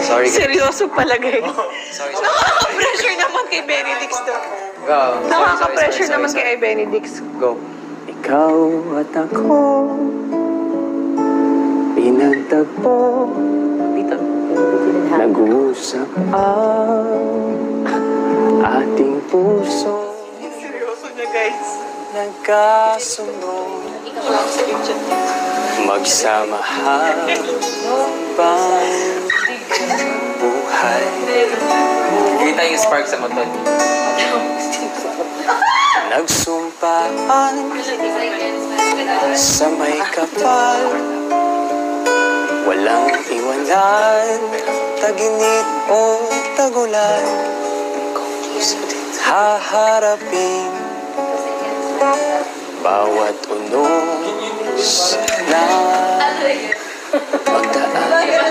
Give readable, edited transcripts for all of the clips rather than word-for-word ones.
Sorry. Seryoso pala, guys. Sorry. Nakaka-pressure naman kay Benedix to. Go. Nakaka-pressure naman kay Benedix. Go. Ikaw at ako pinagtagpo, nag-uusap ang ating puso. Seryoso niya, guys. Nagkasundo, magsama habang buhay. Kita yung spark sa motor. Nagsumpaan sa may kapal, walang iwanan, taginit o tagulan. Haharapin bawat unos na magdaan.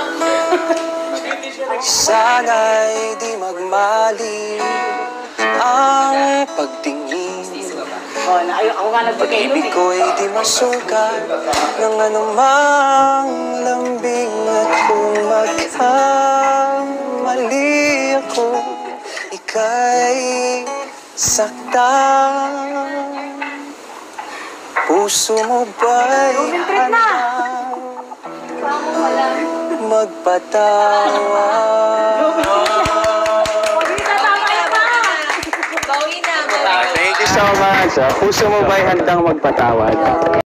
Sana'y di magmali ang pagtingin. Pag-ibig ko'y di masukat ng anumang lambing. At kung magkamali ako, ika'y saktan. Puso mo ba'y handang magpatawad? Thank you so much. Puso mo ba'y handang magpatawad?